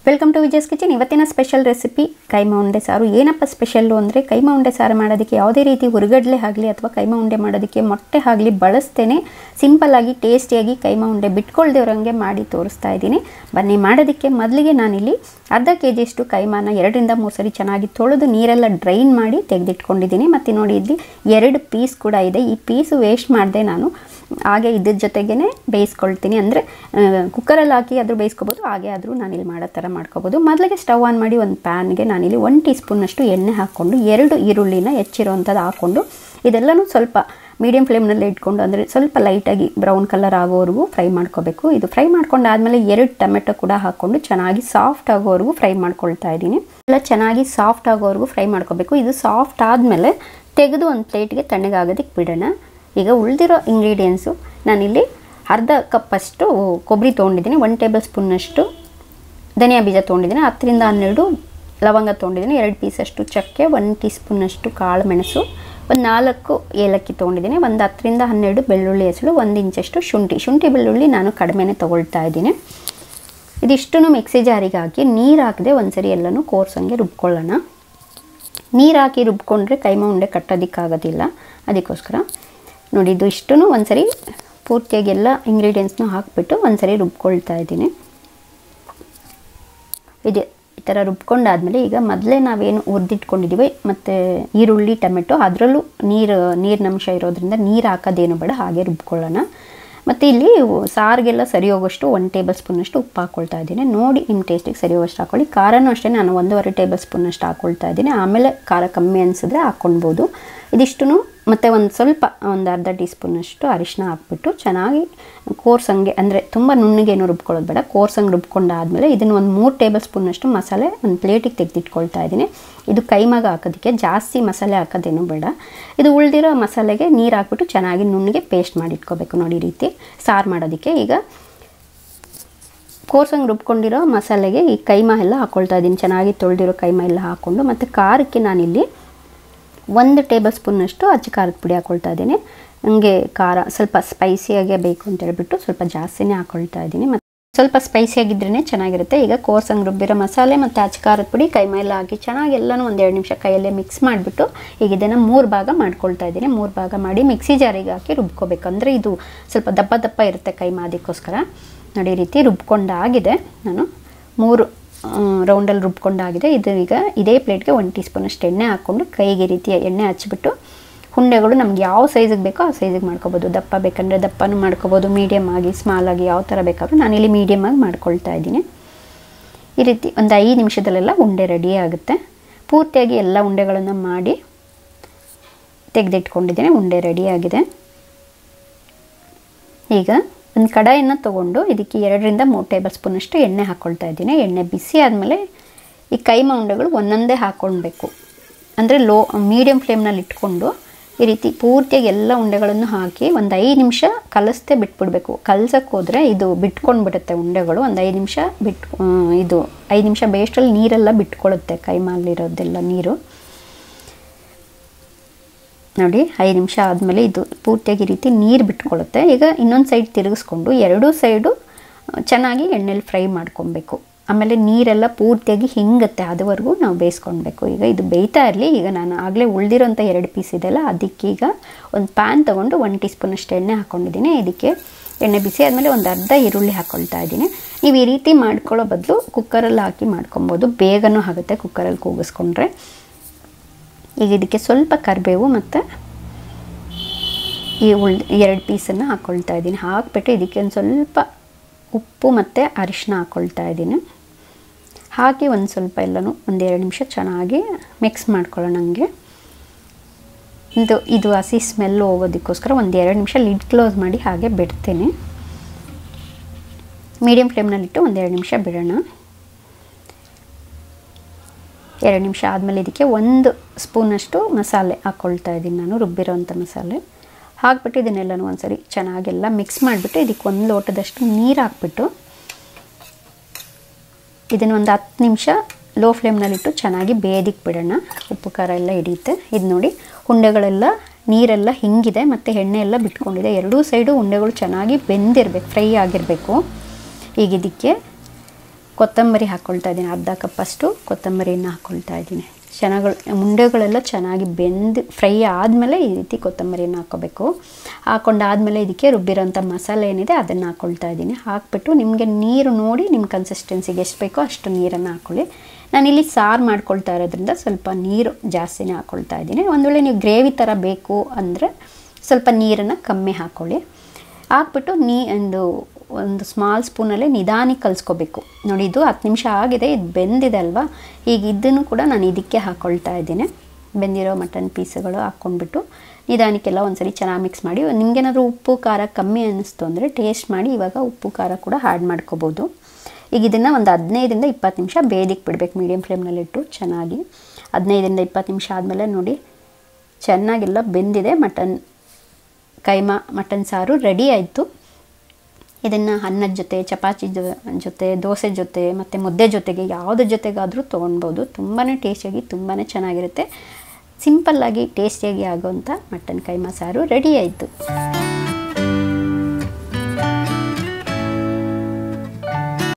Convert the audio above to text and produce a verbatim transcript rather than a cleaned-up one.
Welcome to Vijaya's kitchen. ಇವತ್ತಿನ special recipe keema ಉಂಡೆ ಸಾರು. ಏನಪ್ಪ ಸ್ಪೆಷಲ್ಲು ಅಂದರೆ ಕೈಮಾ ಉಂಡೆ ಸಾರು ಮಾಡೋದಕ್ಕೆ ಯಾವುದೇ ರೀತಿ ಹುರುಗಡ್ಲೆ ಆಗಲಿ ಅಥವಾ ಕೈಮಾ ಉಂಡೆ ಮಾಡೋದಕ್ಕೆ ಮೊಟ್ಟೆ ಆಗಲಿ ಬಳಸ್ತೇನೆ ಸಿಂಪಲ್ಲಾಗಿ ಟೇಸ್ಟಿಯಾಗಿ ಕೈಮಾ ಉಂಡೆ ಬಿಟ್ಕೊಳ್ದೇವ್ರಂಗೆ ಮಾಡಿ ತೋರಿಸ್ತಾ ಇದ್ದೀನಿ. ಬನ್ನಿ ಮಾಡೋದಕ್ಕೆ. ಮೊದಲಿಗೆ ನಾನಿಲ್ಲಿ ಅರ್ಧ ಕೆ ಜಿಯಷ್ಟು ಕೈಮಾನ ಎರಡರಿಂದ ಮೂರು ಸರಿ ಚೆನ್ನಾಗಿ ತೊಳೆದು ನೀರೆಲ್ಲ ಡ್ರೈನ್ ಮಾಡಿ ತೆಗೆದಿಟ್ಕೊಂಡಿದ್ದೀನಿ. ಮತ್ತು ನೋಡಿ ಇಲ್ಲಿ ಎರಡು ಪೀಸ್ ಕೂಡ ಇದೆ. ಈ ಪೀಸು ವೇಸ್ಟ್ ಮಾಡದೆ ನಾನು ಹಾಗೆ ಇದ್ರ ಜೊತೆಗೇ ಬೇಯಿಸ್ಕೊಳ್ತೀನಿ. ಅಂದರೆ ಕುಕ್ಕರಲ್ಲಿ ಹಾಕಿ ಆದರೂ ಬೇಯಿಸ್ಕೊಬೋದು, ಹಾಗೆ ಆದರೂ ನಾನಿಲ್ಲಿ ಮಾಡೋ ಥರ ಮಾಡ್ಕೊಬೋದು. ಮೊದಲಿಗೆ ಸ್ಟವ್ ಆನ್ ಮಾಡಿ ಒಂದು ಪ್ಯಾನ್ಗೆ ನಾನಿಲ್ಲಿ ಒನ್ ಟೀ ಸ್ಪೂನಷ್ಟು ಎಣ್ಣೆ ಹಾಕ್ಕೊಂಡು ಎರಡು ಈರುಳ್ಳಿನ ಹೆಚ್ಚಿರೋವಂಥದ್ದು ಹಾಕ್ಕೊಂಡು ಇದೆಲ್ಲನೂ ಸ್ವಲ್ಪ ಮೀಡಿಯಮ್ ಫ್ಲೇಮ್ನಲ್ಲಿ ಇಟ್ಕೊಂಡು ಅಂದರೆ ಸ್ವಲ್ಪ ಲೈಟಾಗಿ ಬ್ರೌನ್ ಕಲರ್ ಆಗೋವರೆಗೂ ಫ್ರೈ ಮಾಡ್ಕೋಬೇಕು. ಇದು ಫ್ರೈ ಮಾಡ್ಕೊಂಡಾದಮೇಲೆ ಎರಡು ಟೊಮೆಟೊ ಕೂಡ ಹಾಕ್ಕೊಂಡು ಚೆನ್ನಾಗಿ ಸಾಫ್ಟ್ ಆಗೋವರೆಗೂ ಫ್ರೈ ಮಾಡ್ಕೊಳ್ತಾ ಇದ್ದೀನಿ. ಎಲ್ಲ ಚೆನ್ನಾಗಿ ಸಾಫ್ಟ್ ಆಗೋವರೆಗೂ ಫ್ರೈ ಮಾಡ್ಕೋಬೇಕು. ಇದು ಸಾಫ್ಟ್ ಆದಮೇಲೆ ತೆಗೆದು ಒಂದು ಪ್ಲೇಟ್ಗೆ ತಣ್ಣಗಾಗೋದಕ್ಕೆ ಬಿಡೋಣ. ಈಗ ಉಳಿದಿರೋ ಇಂಗ್ರೀಡಿಯೆಂಟ್ಸು ನಾನಿಲ್ಲಿ ಅರ್ಧ ಕಪ್ಪಷ್ಟು ಕೊಬ್ಬರಿ ತೊಗೊಂಡಿದ್ದೀನಿ, ಒನ್ ಟೇಬಲ್ ಸ್ಪೂನ್ನಷ್ಟು ಧನಿಯಾ ಬೀಜ ತೊಗೊಂಡಿದ್ದೀನಿ, ಹತ್ತರಿಂದ ಹನ್ನೆರಡು ಲವಂಗ ತೊಗೊಂಡಿದ್ದೀನಿ, ಎರಡು ಪೀಸಷ್ಟು ಚಕ್ಕೆ, ಒಂದು ಟೀ ಸ್ಪೂನ್ನಷ್ಟು ಕಾಳು ಮೆಣಸು, ಒಂದು ನಾಲ್ಕು ಏಲಕ್ಕಿ ತೊಗೊಂಡಿದ್ದೀನಿ, ಒಂದು ಹತ್ತರಿಂದ ಹನ್ನೆರಡು ಬೆಳ್ಳುಳ್ಳಿ ಹೆಸರು, ಒಂದು ಇಂಚಷ್ಟು ಶುಂಠಿ. ಶುಂಠಿ ಬೆಳ್ಳುಳ್ಳಿ ನಾನು ಕಡಿಮೆನೇ ತೊಗೊಳ್ತಾ ಇದ್ದೀನಿ. ಇದಿಷ್ಟೂ ಮಿಕ್ಸಿ ಜಾರಿಗೆ ಹಾಕಿ ನೀರು ಹಾಕದೆ ಒಂದ್ಸರಿ ಎಲ್ಲನೂ ಕೋರ್ಸಂಗೆ ರುಬ್ಕೊಳ್ಳೋಣ. ನೀರು ಹಾಕಿ ರುಬ್ಕೊಂಡ್ರೆ ಕೈಮಾ ಉಂಡೆ ಕಟ್ಟೋದಕ್ಕಾಗೋದಿಲ್ಲ, ಅದಕ್ಕೋಸ್ಕರ ನೋಡಿ ಇದು ಇಷ್ಟೂ ಒಂದ್ಸರಿ ಪೂರ್ತಿಯಾಗಿ ಎಲ್ಲ ಇಂಗ್ರೀಡಿಯೆಂಟ್ಸ್ನ ಹಾಕಿಬಿಟ್ಟು ಒಂದ್ಸರಿ ರುಬ್ಕೊಳ್ತಾ ಇದ್ದೀನಿ. ಇದೆ ಈ ಥರ ರುಬ್ಕೊಂಡಾದಮೇಲೆ ಈಗ ಮೊದಲೇ ನಾವೇನು ಹುರಿದಿಟ್ಕೊಂಡಿದ್ದೀವಿ ಮತ್ತು ಈರುಳ್ಳಿ ಟೊಮೆಟೊ ಅದರಲ್ಲೂ ನೀರು ನೀರಿನಂಶ ಇರೋದ್ರಿಂದ ನೀರು ಹಾಕೋದೇನು ಬೇಡ, ಹಾಗೆ ರುಬ್ಕೊಳ್ಳೋಣ. ಮತ್ತು ಇಲ್ಲಿ ಸಾರಿಗೆಲ್ಲ ಸರಿ ಹೋಗೋಷ್ಟು ಒಂದು ಟೇಬಲ್ ಸ್ಪೂನಷ್ಟು ಉಪ್ಪು ಹಾಕ್ಕೊಳ್ತಾ ಇದ್ದೀನಿ. ನೋಡಿ ನಿಮ್ಮ ಟೇಸ್ಟಿಗೆ ಸರಿ ಹೋಗೋಷ್ಟು ಹಾಕ್ಕೊಳ್ಳಿ. ಖಾರನೂ ಅಷ್ಟೇ ನಾನು ಒಂದೂವರೆ ಟೇಬಲ್ ಸ್ಪೂನಷ್ಟು ಹಾಕ್ಕೊಳ್ತಾ ಇದ್ದೀನಿ. ಆಮೇಲೆ ಖಾರ ಕಮ್ಮಿ ಅನಿಸಿದ್ರೆ ಹಾಕ್ಕೊಳ್ಬೋದು. ಇದಿಷ್ಟು ಮತ್ತು ಒಂದು ಸ್ವಲ್ಪ ಒಂದು ಅರ್ಧ ಟೀ ಸ್ಪೂನಷ್ಟು ಅರಿಶಿನ ಹಾಕ್ಬಿಟ್ಟು ಚೆನ್ನಾಗಿ ಕೋರ್ಸಂಗೆ ಅಂದರೆ ತುಂಬ ನುಣ್ಣಗೇನು ರುಬ್ಕೊಳ್ಳೋದು ಬೇಡ, ಕೋರ್ಸಂಗೆ ರುಬ್ಕೊಂಡಾದಮೇಲೆ ಇದನ್ನು ಒಂದು ಮೂರು ಟೇಬಲ್ ಸ್ಪೂನಷ್ಟು ಮಸಾಲೆ ಒಂದು ಪ್ಲೇಟಿಗೆ ತೆಗೆದಿಟ್ಕೊಳ್ತಾ ಇದ್ದೀನಿ. ಇದು ಕೈಮಾಗ ಹಾಕೋದಕ್ಕೆ ಜಾಸ್ತಿ ಮಸಾಲೆ ಹಾಕೋದೇನು ಬೇಡ. ಇದು ಉಳಿದಿರೋ ಮಸಾಲೆಗೆ ನೀರು ಹಾಕ್ಬಿಟ್ಟು ಚೆನ್ನಾಗಿ ನುಣ್ಣಗೆ ಪೇಸ್ಟ್ ಮಾಡಿ ಇಟ್ಕೋಬೇಕು. ನೋಡಿ ಈ ರೀತಿ ಸಾರು ಮಾಡೋದಕ್ಕೆ. ಈಗ ಕೋರ್ಸಂಗೆ ರುಬ್ಕೊಂಡಿರೋ ಮಸಾಲೆಗೆ ಈ ಕೈಮಾ ಎಲ್ಲ ಹಾಕ್ಕೊಳ್ತಾ ಇದ್ದೀನಿ. ಚೆನ್ನಾಗಿ ತೊಳೆದಿರೋ ಕೈಮಾ ಎಲ್ಲ ಹಾಕ್ಕೊಂಡು ಮತ್ತು ಖಾರಕ್ಕೆ ನಾನಿಲ್ಲಿ ಒಂದು ಟೇಬಲ್ ಸ್ಪೂನಷ್ಟು ಅಚ್ಚ ಖಾರದ ಪುಡಿ ಹಾಕ್ಕೊಳ್ತಾ ಇದ್ದೀನಿ. ನನಗೆ ಖಾರ ಸ್ವಲ್ಪ ಸ್ಪೈಸಿಯಾಗೇ ಬೇಕು ಅಂತ ಹೇಳ್ಬಿಟ್ಟು ಸ್ವಲ್ಪ ಜಾಸ್ತಿನೇ ಹಾಕ್ಕೊಳ್ತಾ ಇದ್ದೀನಿ. ಮತ್ತು ಸ್ವಲ್ಪ ಸ್ಪೈಸಿಯಾಗಿದ್ರೇ ಚೆನ್ನಾಗಿರುತ್ತೆ. ಈಗ ಕೋರ್ಸಂಗೆ ರುಬ್ಬಿರೋ ಮಸಾಲೆ ಮತ್ತು ಅಚ್ಚ ಖಾರದ ಪುಡಿ ಕೈಮಾ ಎಲ್ಲ ಹಾಕಿ ಚೆನ್ನಾಗಿ ಎಲ್ಲನೂ ಒಂದು ಎರಡು ನಿಮಿಷ ಕೈಯಲ್ಲೇ ಮಿಕ್ಸ್ ಮಾಡಿಬಿಟ್ಟು ಈಗ ಇದನ್ನು ಮೂರು ಭಾಗ ಮಾಡ್ಕೊಳ್ತಾ ಇದ್ದೀನಿ. ಮೂರು ಭಾಗ ಮಾಡಿ ಮಿಕ್ಸಿ ಜಾರಿಗೆ ಹಾಕಿ ರುಬ್ಕೋಬೇಕು. ಅಂದರೆ ಇದು ಸ್ವಲ್ಪ ದಪ್ಪ ದಪ್ಪ ಇರುತ್ತೆ ಕೈಮಾ, ಅದಕ್ಕೋಸ್ಕರ ನೋಡಿ ಈ ರೀತಿ ರುಬ್ಕೊಂಡಾಗಿದೆ. ನಾನು ಮೂರು ರೌಂಡಲ್ಲಿ ರುಬ್ಕೊಂಡಾಗಿದೆ. ಇದು ಈಗ ಇದೇ ಪ್ಲೇಟ್ಗೆ ಒಂದು ಟೀ ಸ್ಪೂನಷ್ಟು ಎಣ್ಣೆ ಹಾಕ್ಕೊಂಡು ಕೈಗೆ ರೀತಿಯ ಎಣ್ಣೆ ಹಚ್ಬಿಟ್ಟು ಉಂಡೆಗಳು ನಮ್ಗೆ ಯಾವ ಸೈಜಿಗೆ ಬೇಕೋ ಆ ಸೈಜಿಗೆ ಮಾಡ್ಕೋಬೋದು. ದಪ್ಪ ಬೇಕಂದರೆ ದಪ್ಪನೂ ಮಾಡ್ಕೋಬೋದು, ಮೀಡಿಯಮ್ ಆಗಿ ಸ್ಮಾಲ್ ಆಗಿ ಯಾವ ಥರ ಬೇಕಾದರೂ ನಾನಿಲ್ಲಿ ಮೀಡಿಯಮ್ ಆಗಿ ಮಾಡ್ಕೊಳ್ತಾ ಇದ್ದೀನಿ. ಈ ರೀತಿ ಒಂದು ಐದು ನಿಮಿಷದಲ್ಲೆಲ್ಲ ಉಂಡೆ ರೆಡಿ ಆಗುತ್ತೆ. ಪೂರ್ತಿಯಾಗಿ ಎಲ್ಲ ಉಂಡೆಗಳನ್ನು ಮಾಡಿ ತೆಗೆದಿಟ್ಕೊಂಡಿದ್ದೀನಿ. ಉಂಡೆ ರೆಡಿಯಾಗಿದೆ. ಈಗ ಒಂದು ಕಡಾಯನ್ನು ತೊಗೊಂಡು ಇದಕ್ಕೆ ಎರಡರಿಂದ ಮೂರು ಟೇಬಲ್ ಸ್ಪೂನಷ್ಟು ಎಣ್ಣೆ ಹಾಕ್ಕೊಳ್ತಾ ಇದ್ದೀನಿ. ಎಣ್ಣೆ ಬಿಸಿ ಆದಮೇಲೆ ಈ ಕೈಮಾ ಉಂಡೆಗಳು ಒಂದೊಂದೇ ಹಾಕ್ಕೊಳ್ಬೇಕು. ಅಂದರೆ ಲೋ ಮೀಡಿಯಮ್ ಫ್ಲೇಮ್ನಲ್ಲಿ ಇಟ್ಕೊಂಡು ಈ ರೀತಿ ಪೂರ್ತಿಯಾಗಿ ಎಲ್ಲ ಉಂಡೆಗಳನ್ನು ಹಾಕಿ ಒಂದು ಐದು ನಿಮಿಷ ಕಲಿಸ್ದೆ ಬಿಟ್ಬಿಡ್ಬೇಕು. ಕಲ್ಸಕ್ಕೆ ಹೋದರೆ ಇದು ಬಿಟ್ಕೊಂಡು ಬಿಡುತ್ತೆ ಉಂಡೆಗಳು. ಒಂದು ಐದು ನಿಮಿಷ ಬಿಟ್ಟು ಇದು ಐದು ನಿಮಿಷ ಬೇಸ್ಟಲ್ಲಿ ನೀರೆಲ್ಲ ಬಿಟ್ಕೊಳ್ಳುತ್ತೆ ಕೈಮಾಲಿರೋದೆಲ್ಲ ನೀರು. ನೋಡಿ ಐದು ನಿಮಿಷ ಆದಮೇಲೆ ಇದು ಪೂರ್ತಿಯಾಗಿ ರೀತಿ ನೀರು ಬಿಟ್ಕೊಳ್ಳುತ್ತೆ. ಈಗ ಇನ್ನೊಂದು ಸೈಡ್ ತಿರುಗಿಸ್ಕೊಂಡು ಎರಡೂ ಸೈಡು ಚೆನ್ನಾಗಿ ಎಣ್ಣೆಲಿ ಫ್ರೈ ಮಾಡ್ಕೊಬೇಕು. ಆಮೇಲೆ ನೀರೆಲ್ಲ ಪೂರ್ತಿಯಾಗಿ ಹಿಂಗುತ್ತೆ, ಅದುವರೆಗೂ ನಾವು ಬೇಯಿಸ್ಕೊಳ್ಬೇಕು. ಈಗ ಇದು ಬೇಯ್ತಾ ಇರಲಿ. ಈಗ ನಾನು ಆಗಲೇ ಉಳಿದಿರೋಂಥ ಎರಡು ಪೀಸ್ ಇದೆಯಲ್ಲ ಅದಕ್ಕೀಗ ಒಂದು ಪ್ಯಾನ್ ತೊಗೊಂಡು ಒಂದು ಟೀ ಸ್ಪೂನಷ್ಟು ಎಣ್ಣೆ ಹಾಕ್ಕೊಂಡಿದ್ದೀನಿ. ಇದಕ್ಕೆ ಎಣ್ಣೆ ಬಿಸಿ ಆದಮೇಲೆ ಒಂದು ಅರ್ಧ ಈರುಳ್ಳಿ ಹಾಕ್ಕೊಳ್ತಾ ಇದ್ದೀನಿ. ನೀವು ಈ ರೀತಿ ಮಾಡ್ಕೊಳ್ಳೋ ಬದಲು ಕುಕ್ಕರಲ್ಲಿ ಹಾಕಿ ಮಾಡ್ಕೊಬೋದು, ಬೇಗನೂ ಆಗುತ್ತೆ ಕುಕ್ಕರಲ್ಲಿ ಕೂಗಿಸ್ಕೊಂಡ್ರೆ. ಈಗ ಇದಕ್ಕೆ ಸ್ವಲ್ಪ ಕರಿಬೇವು ಮತ್ತು ಈ ಉಳ್ ಎರಡು ಪೀಸನ್ನು ಹಾಕ್ಕೊಳ್ತಾ ಇದ್ದೀನಿ. ಹಾಕ್ಬಿಟ್ಟು ಇದಕ್ಕೆ ಒಂದು ಸ್ವಲ್ಪ ಉಪ್ಪು ಮತ್ತು ಅರಿಶಿನ ಹಾಕ್ಕೊಳ್ತಾ ಇದ್ದೀನಿ. ಹಾಕಿ ಒಂದು ಸ್ವಲ್ಪ ಎಲ್ಲನೂ ಒಂದೆರಡು ನಿಮಿಷ ಚೆನ್ನಾಗಿ ಮಿಕ್ಸ್ ಮಾಡ್ಕೊಳ್ಳೋಣ. ನನಗೆ ಇದು ಇದು ಹಸಿ ಸ್ಮೆಲ್ಲು ಹೋಗೋದಕ್ಕೋಸ್ಕರ ಒಂದು ಎರಡು ನಿಮಿಷ ಲಿಡ್ ಕ್ಲೋಸ್ ಮಾಡಿ ಹಾಗೆ ಬಿಡ್ತೀನಿ. ಮೀಡಿಯಮ್ ಫ್ಲೇಮ್ನಲ್ಲಿಟ್ಟು ಒಂದೆರಡು ನಿಮಿಷ ಬಿಡೋಣ. ಎರಡು ನಿಮಿಷ ಆದಮೇಲೆ ಇದಕ್ಕೆ ಒಂದು ಸ್ಪೂನಷ್ಟು ಮಸಾಲೆ ಹಾಕ್ಕೊಳ್ತಾ ಇದ್ದೀನಿ ನಾನು, ರುಬ್ಬಿರೋಂಥ ಮಸಾಲೆ ಹಾಕ್ಬಿಟ್ಟು ಇದನ್ನೆಲ್ಲನೂ ಒಂದು ಸರಿ ಚೆನ್ನಾಗೆಲ್ಲ ಮಿಕ್ಸ್ ಮಾಡಿಬಿಟ್ಟು ಇದಕ್ಕೆ ಒಂದು ಲೋಟದಷ್ಟು ನೀರು ಹಾಕ್ಬಿಟ್ಟು ಇದನ್ನು ಒಂದು ಹತ್ತು ನಿಮಿಷ ಲೋ ಫ್ಲೇಮ್ನಲ್ಲಿಟ್ಟು ಚೆನ್ನಾಗಿ ಬೇಯೋದಕ್ಕೆ ಬಿಡೋಣ. ಉಪ್ಪು ಖಾರ ಎಲ್ಲ ಹಿಡಿಯುತ್ತೆ. ಇದು ನೋಡಿ ಉಂಡೆಗಳೆಲ್ಲ ನೀರೆಲ್ಲ ಹಿಂಗಿದೆ ಮತ್ತು ಎಣ್ಣೆ ಎಲ್ಲ ಬಿಟ್ಕೊಂಡಿದೆ. ಎರಡೂ ಸೈಡು ಉಂಡೆಗಳು ಚೆನ್ನಾಗಿ ಬೆಂದಿರಬೇಕು, ಫ್ರೈ ಆಗಿರಬೇಕು. ಈಗ ಇದಕ್ಕೆ ಕೊತ್ತಂಬರಿ ಹಾಕ್ಕೊಳ್ತಾ ಇದ್ದೀನಿ, ಅರ್ಧ ಕಪ್ಪಷ್ಟು ಕೊತ್ತಂಬರಿಯನ್ನು ಹಾಕ್ಕೊಳ್ತಾ ಇದ್ದೀನಿ. ಚೆನ್ನಾಗಿ ಮುಂಡೆಗಳೆಲ್ಲ ಚೆನ್ನಾಗಿ ಬೆಂದು ಫ್ರೈ ಆದಮೇಲೆ ಈ ರೀತಿ ಕೊತ್ತಂಬರಿಯನ್ನು ಹಾಕ್ಕೋಬೇಕು. ಹಾಕ್ಕೊಂಡಾದಮೇಲೆ ಇದಕ್ಕೆ ರುಬ್ಬಿರೋಂಥ ಮಸಾಲೆ ಏನಿದೆ ಅದನ್ನು ಹಾಕ್ಕೊಳ್ತಾ ಇದ್ದೀನಿ. ಹಾಕ್ಬಿಟ್ಟು ನಿಮಗೆ ನೀರು ನೋಡಿ ನಿಮ್ಮ ಕನ್ಸಿಸ್ಟೆನ್ಸಿಗೆ ಎಷ್ಟು ಬೇಕೋ ಅಷ್ಟು ನೀರನ್ನು ಹಾಕ್ಕೊಳ್ಳಿ. ನಾನಿಲ್ಲಿ ಸಾರು ಮಾಡ್ಕೊಳ್ತಾ ಇರೋದ್ರಿಂದ ಸ್ವಲ್ಪ ನೀರು ಜಾಸ್ತಿನೇ ಹಾಕ್ಕೊಳ್ತಾ ಇದ್ದೀನಿ. ಒಂದು ವೇಳೆ ನೀವು ಗ್ರೇವಿ ಥರ ಬೇಕು ಅಂದರೆ ಸ್ವಲ್ಪ ನೀರನ್ನು ಕಮ್ಮಿ ಹಾಕ್ಕೊಳ್ಳಿ. ಹಾಕ್ಬಿಟ್ಟು ನೀ ಒಂದು ಒಂದು ಸ್ಮಾಲ್ ಸ್ಪೂನಲ್ಲೇ ನಿಧಾನಕ್ಕೆ ಕಲಿಸ್ಕೋಬೇಕು. ನೋಡಿ ಇದು ಹತ್ತು ನಿಮಿಷ ಆಗಿದೆ, ಇದು ಬೆಂದಿದೆ ಅಲ್ವಾ. ಈಗ ಇದನ್ನು ಕೂಡ ನಾನು ಇದಕ್ಕೆ ಹಾಕ್ಕೊಳ್ತಾ ಇದ್ದೀನಿ. ಬೆಂದಿರೋ ಮಟನ್ ಪೀಸ್ಗಳು ಹಾಕ್ಕೊಂಡ್ಬಿಟ್ಟು ನಿಧಾನಕ್ಕೆಲ್ಲ ಒಂದ್ಸರಿ ಚೆನ್ನಾಗಿ ಮಿಕ್ಸ್ ಮಾಡಿ. ನಿಮಗೇನಾದರೂ ಉಪ್ಪು ಖಾರ ಕಮ್ಮಿ ಅನ್ನಿಸ್ತು ಅಂದರೆ ಟೇಸ್ಟ್ ಮಾಡಿ ಇವಾಗ ಉಪ್ಪು ಖಾರ ಕೂಡ ಆ್ಯಡ್ ಮಾಡ್ಕೋಬೋದು. ಈಗ ಇದನ್ನು ಒಂದು ಹದಿನೈದರಿಂದ ಇಪ್ಪತ್ತು ನಿಮಿಷ ಬೇಯಲಿಕ್ಕೆ ಬಿಡಬೇಕು ಮೀಡಿಯಮ್ ಫ್ಲೇಮ್ನಲ್ಲಿಟ್ಟು ಚೆನ್ನಾಗಿ. ಹದಿನೈದರಿಂದ ಇಪ್ಪತ್ತು ನಿಮಿಷ ಆದಮೇಲೆ ನೋಡಿ ಚೆನ್ನಾಗೆಲ್ಲ ಬೆಂದಿದೆ. ಮಟನ್ ಕೈಮಾ ಮಟನ್ ಸಾರು ರೆಡಿ ಆಯಿತು. ಇದನ್ನು ಅನ್ನದ ಜೊತೆ, ಚಪಾತಿ ಜೊತೆ, ದೋಸೆ ಜೊತೆ ಮತ್ತು ಮುದ್ದೆ ಜೊತೆಗೆ ಯಾವುದ್ರ ಜೊತೆಗಾದರೂ ತೊಗೊಳ್ಬೋದು. ತುಂಬಾ ಟೇಸ್ಟಿಯಾಗಿ ತುಂಬಾ ಚೆನ್ನಾಗಿರುತ್ತೆ. ಸಿಂಪಲ್ಲಾಗಿ ಟೇಸ್ಟಿಯಾಗಿ ಆಗೋವಂಥ ಮಟನ್ ಕೈಮಾ ಸಾರು ರೆಡಿ ಆಯಿತು.